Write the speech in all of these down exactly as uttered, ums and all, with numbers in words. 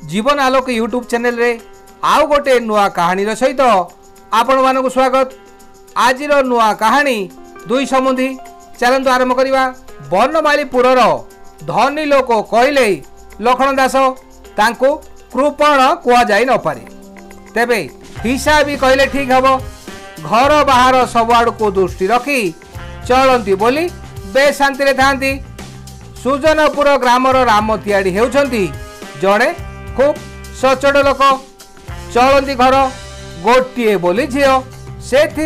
जीवन आलोक YouTube channel रे आउ गोटे नुआ कहानी सहित आपण मानक स्वागत। आज नुआ कहानी दुई समुंधी। चलतु आरंभ करवा। बनमालीपुरर धनी लोक कहले लखन दास तांको कृपण कुआ जाई न पारे, तेबे हिसाबी कहले ठीक हबो। घर बाहर सबआड़ को दृष्टि रखी चलती बोली बे शांति रे थांती। सुजनपुर ग्रामर राम तियाड़ी हेउछंती जड़े खूब सचोट लोक। चलती घर गोटे बोली झील से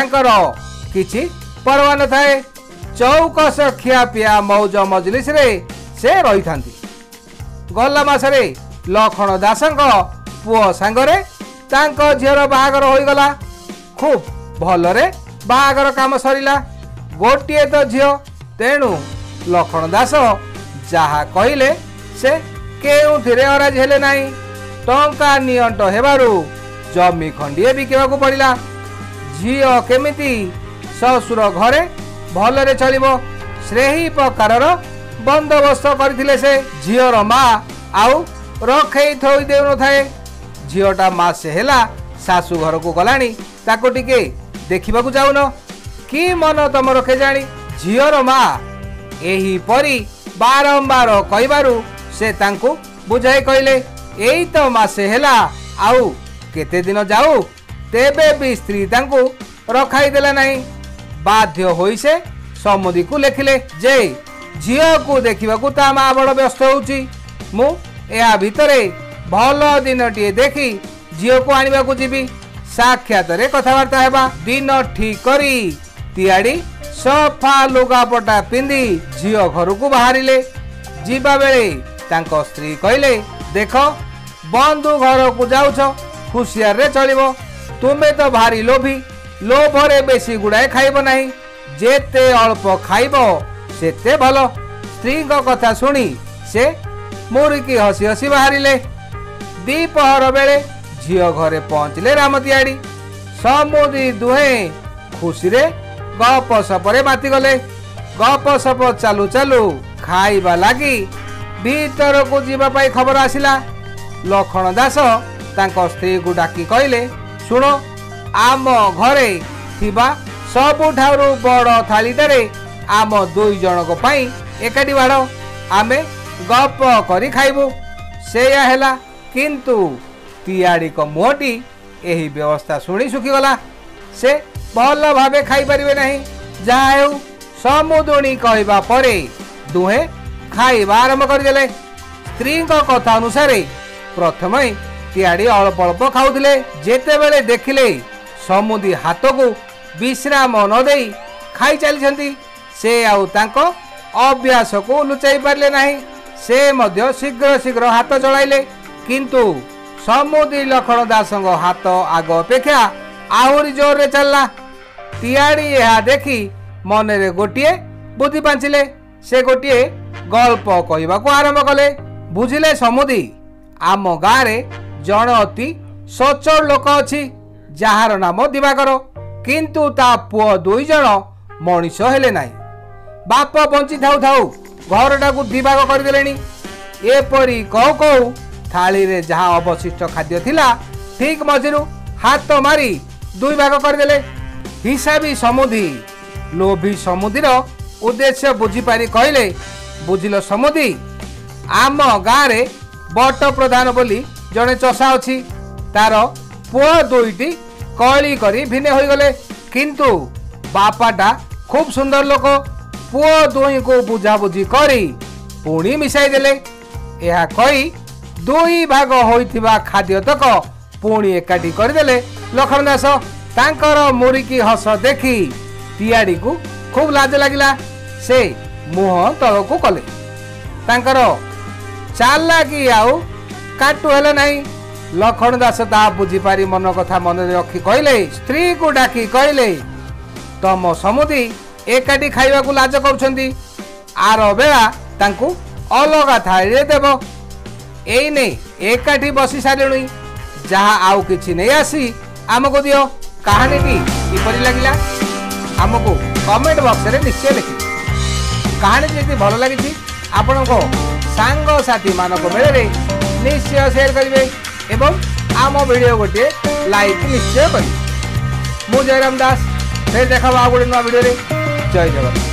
किछि परवा न थाए। चौकस खिया पिया मौज मजलिस रे से रही थांती। गला मासरे लखन दासंक पुओ सांगरे तांको झीर बाहागर होई गला। खूब भलरे बाहागर काम सरिला। गोटे तो झील, तेणु लखन दास जहा कहले से केउथिरे अराज हेले नाही। टंका नियंट हेबारु जमी खंडिए बिकेबाकू पड़िला। झील केमिति ससुर घरे भलरे चलिबो सेही प्रकारर बंदोबस्त करथिले। से झीर मा आउ रखई थोई देउ न थाए। झीलटा मासे हेला सासु घर को गलानी, ताको टिके देखिबाकू जाउन कि मन तमर केजाणी। झीर मा एही परी बारंबार कहबारु से तांको बुझाई कहले एई तो मासे हेला आउ केते दिन जाऊ, तेबे भी स्त्री तांको रखाई देला नहीं। बाध्य होई से समुदी को लेखिले जे झील को देखिबाकू ता मा बड़ व्यस्त होउची। मु या भितरे भल दिन टिए देखी झील को आनिबा को जीवी। साक्षात रे कथावार्ता हेबा। दिन ठीक करी तियाड़ी सफा लुगापटा पिंदी झील घर को बाहरिले। जीवा बेले तांको स्त्री कहले देख बंधु घर को जाउछ, खुशियार रे चलिबो। तुमे तो भारी लोभी, लोभरे बेसी गुड़ाए खाइब नाही। जेते अल्प खाइब सेते भलो। स्त्री को कथा सुनी से मुरिकी हसी हसी बाहरिले। दीपहर बेले झील घरे पहुंचले राम तियाड़ी। समुदी दुहे खुशी रे गप सपरे माति गले। गप सप चालू चालू खाइबा लागी भीतर को जीवा पाई खबर आसिला। लखन दास तांको स्त्री को डाकी कहले सुनो, आम घरे थिबा सबुठारु बड़ थालीटारे आम दुई जनक पाई एकाटी बाड़, आमे गप करी खाइबु। सेया हेला, किंतु तियाड़ी को मुहटी एही व्यवस्था सुनी सुखीगला। से भल भावे खाई परिबे नहीं। जहा हेउ समुदुणी कहबा परे दुहे खाइबा आरंभ करदेले। स्त्री को कथा अनुसार प्रथम तियाड़ी अल्प अल्प खाउथिले। जेते बेले देखिले समुदी हाथ को विश्राम न देई खाई चली, से आउ तांको अभ्यास को लुचाई पारले नहीं। से मध्य शीघ्र शीघ्र हाथ चलाइले, किंतु समुदी लखन दासंग हाथ आग अपेक्षा आहुरी जोर रे चलला। तियाड़ी यह देखी मनरे गोटिए बुद्धि पांचिले। से गोटिए गल्प कहबाकू आरंभ कले। बुझिले समुदी आम गाँव रे जन अति सचोट लोक अछि जार नाम दिवाकर, किंतु ता पुओ दुई जन मनीष हेले नाही। बाप बंची थाउ थाउ घरटा को दिवाक करदेलेनी। एपरी कहू कहू थाली रे जहाँ अवशिष्ट खाद्य थिला ठीक मझिरु हाथ मारी दुई भाग करदेले। हिसाबी समुदी लोभी समुदीर उद्देश्य बुझी पारी कहले बुझिल समुदी, आम गाँव रे बट प्रधान बोली जड़े चषा अच्छी, तार पुओ दुईटी कली करी भिने हो गले, किंतु बापाटा खूब सुंदर लोक। पुओ दुई को बुझाबुझी करी पुणी मिसाई देले। यह कही दुई भाग होइथिबा खाद्य तक पुणी एकाठी करदेले। लखन दास तांकर मुरिकी हस देखी तियाड़ी को खूब लाज लागिला। से मुह तल को कले। तांकर चालाकी आउ काटू हेले नहीं। लखन दास ता बुझी पारी मन कथा मन रखी कहले स्त्री को डाकी कहले तम समुदी एकाठी खाइबा को लाज करुछंती, आर बेला तांकू अलगा थाली रे देबो। एई ने एकाठी बसी सारिणी, जहा आउ किछि नै आसी आमको दियो। कहानीटी किपरि लागिला आमको कमेंट बॉक्स रे निश्चय लिखि। कहानी जदि भल लगी आपण को सांग साथी मानक बेले निश्चय शेयर करेंगे एवं आम वीडियो गोटे लाइक निश्चय करेंगे। मु जयराम दास फिर देखा गोटे नुआ वीडियो जय जगन्नाथ।